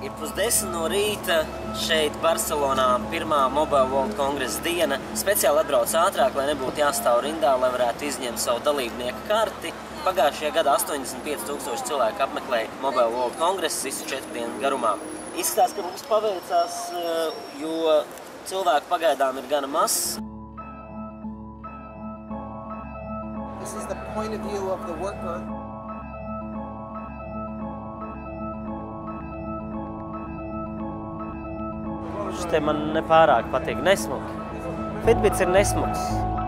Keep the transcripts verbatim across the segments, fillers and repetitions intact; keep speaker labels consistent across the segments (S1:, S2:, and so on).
S1: Ir pusdesmit no rīta, šeit Barcelonā pirmā Mobile World kongresa diena. Speciāli atbrauc ātrāk, lai nebūtu jāstāv rindā, lai varētu izņemt savu dalībnieku karti. Pagājušajā gadā astoņdesmit pieci tūkstoši cilvēku apmeklēja Mobile World kongresu visu četru dienu garumā. Izskatās, ka mums paveicās, jo cilvēku pagaidām ir gana mazs.
S2: This is the point of view of the worker.
S1: Šis te man nepārāk patīk, nesmuki. Fitbits ir nesmuks.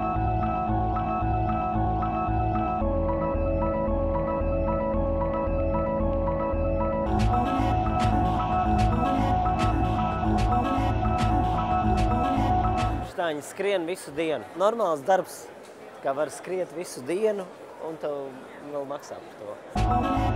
S1: Štāņi skrien visu dienu. Normāls darbs, kā var skriet visu dienu, un tev vēl maksā par to.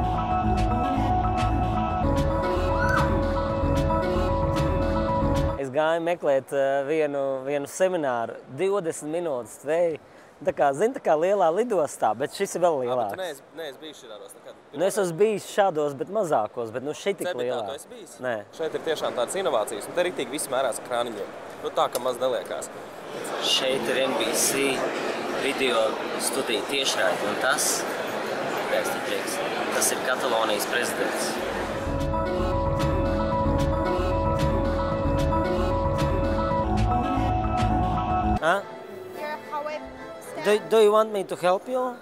S1: Es gāju meklēt vienu, vienu semināru, divdesmit minūtes tvēju. Tā kā, zini, tā kā lielā lidostā, bet šis ir vēl lielāks.
S3: Jā, bet tu neesi bijis šādos nekad?
S1: Nu, es esmu bijis šādos, bet mazākos, bet nu šī tik lielā.
S3: Cebitā tu esi bijis?
S1: Nē.
S3: Šeit ir tiešām tādas inovācijas, un te riktīgi viss mērās krāniņiem. Nu tā, ka maz neliekās.
S1: Šeit ir N B C video studija tiešraidi, un tas, prieks, tas ir Katalonijas prezidents. Huh? Do, do you want me to help you?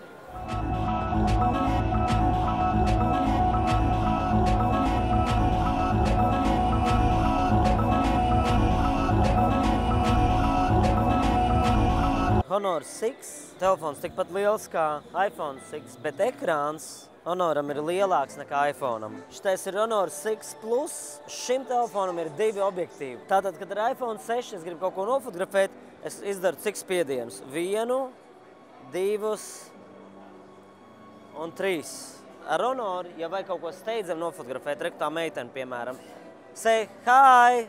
S1: Honor six, telefons tikpat liels kā iPhone six, bet ekrāns Honoram ir lielāks nekā iPhoneam. Šitais ir Honor six plus, šim telefonam ir divi objektīvi. Tātad, kad ar iPhone seši es gribu kaut ko nofotografēt, es izdaru cik spiedienus? Vienu, divus un trīs. Ar Honor, ja vajag kaut ko steidzam nofotografēt, reku tā meiteni, piemēram, say hi!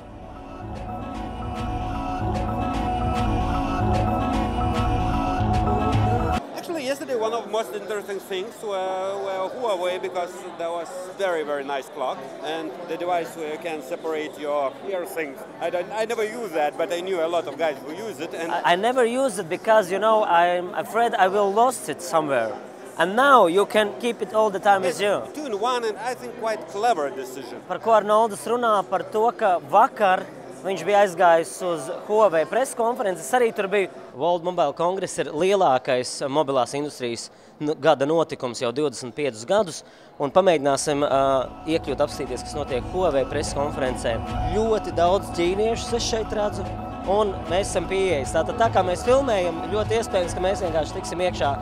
S4: Actually, yesterday one of the most interesting things were, were Huawei, because there was very, very nice clock, and the device where you can separate your ear things. I, don't, I never use that, but I knew a lot of guys who use it. And
S1: I, I never use it because, you know, I'm afraid I will lost it somewhere. And now you can keep it all the time with you.
S4: Two in one, and I think quite clever decision.
S1: Par ko Arnoldus runā par to, ka vakar viņš bija aizgājis uz Huawei preses konferences. Es arī tur biju. World Mobile Congress ir lielākais mobilās industrijas gada notikums jau divdesmit piecus gadus. Un pamēģināsim uh, iekļūt, apstīties, kas notiek Huawei preses konferencē. Ļoti daudz ķīniešus es šeit redzu. Un mēs esam pieejas. Tātad tā kā mēs filmējam, ļoti iespējams, ka mēs vienkārši tiksim iekšā.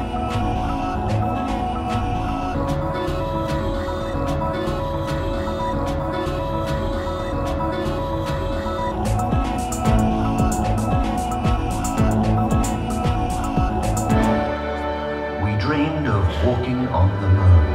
S5: Dreamed of walking on the moon.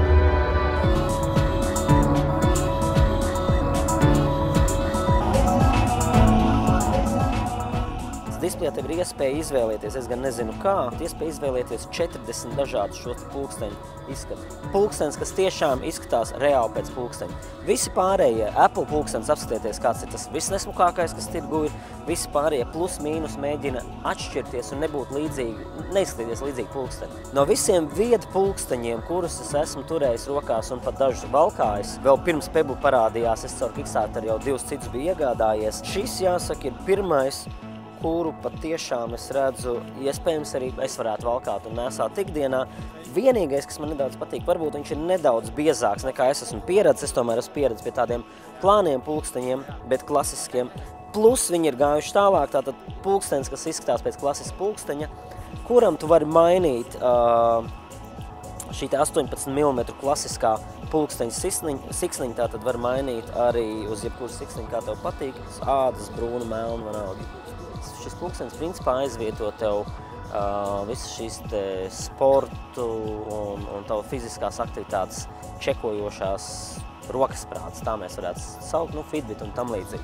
S1: Displejā tev ir iespēja izvēlēties, es gan nezinu kā, iespēja izvēlēties četrdesmit dažādus šos pulksteņu izskatu. Pulkstenis, kas tiešām izskatās reāli pēc pulksteņa. Visi pārējie Apple pulkstenis, apskatieties, kāds ir tas visnesmukākais, kas tirgu ir. Visi pārējie plus mīnus mēģina atšķirties un nebūt līdzīgi, neizskatīties līdzīgi pulksteņi. No visiem viedu pulksteņiem, kurus es esmu turējis rokās un pat dažus valkājis, vēl pirms Pebble parādījās, es caur Kickstarter jau divus citus biju iegādājies. Šis, jāsaka, ir pirmais, kuru patiešām es redzu, iespējams arī es varētu valkāt un nesāt ikdienā. Vienīgais, kas man nedaudz patīk, varbūt viņš ir nedaudz biezāks nekā es esmu pieredzis. Es tomēr esmu pieredzis pie tādiem plāniem pulksteņiem, bet klasiskiem. Plus viņi ir gājuši tālāk, tātad pulkstenis, kas izskatās pēc klasiska pulksteņa, kuram tu vari mainīt uh, šī astoņpadsmit milimetru klasiskā pulksteņa siksniņa, tātad var mainīt arī uz jebkuru siksniņu, kā tev patīk, ādas, brūnu, melnu, vienalga. Šis pulkstenis principā aizvieto tev uh, visu šīs te sportu un, un tavu fiziskās aktivitātes čekojošās rokasprātas, tā mēs varētu saukt, nu, Fitbit un tam līdzīgi.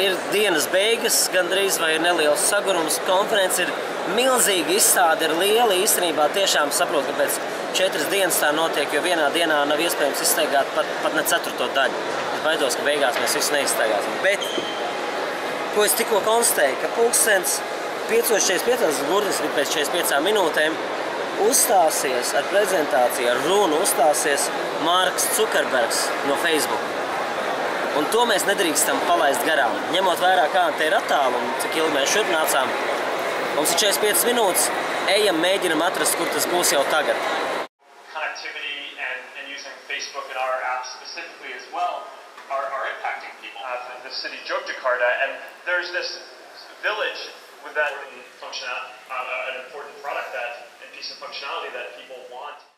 S1: ir dienas beigas, gandrīz vai ir neliels sagurums. Konference ir milzīga, izstāde ir liela. Īstenībā tiešām saprotu, ka pēc četras dienas tā notiek, jo vienā dienā nav iespējams izstaigāt pat, pat ne ceturto daļu. Es baidos, ka beigās mēs visu neizstaigāsim. Bet, ko es tikko konstatēju, ka pulkstens piecos četrdesmit piecos, burtiski pēc četrdesmit piecām minūtēm, uzstāsies ar prezentāciju, ar runu uzstāsies Marks Zuckerbergs no Facebook. Un to mēs nedrīkstam palaist garām. Ņemot vērā, kāda te ir attāluma, cik ilgi mēs šurp nācām, mums ir četrdesmit piecas minūtes, ejam, mēģinam atrast, kur tas būs jau tagad.
S6: Connectivity and, and using Facebook and our apps specifically as well are, are impacting people. Uh, the, the city Yogyakarta, and there's this village with that function, uh, an important product that and piece of functionality that people want.